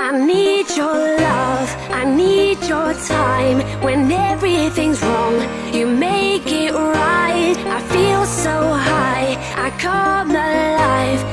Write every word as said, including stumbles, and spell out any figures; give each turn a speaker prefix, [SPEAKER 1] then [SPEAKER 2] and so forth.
[SPEAKER 1] I need your love, I need your time. When everything's wrong, you make it right. I feel so high, I come alive.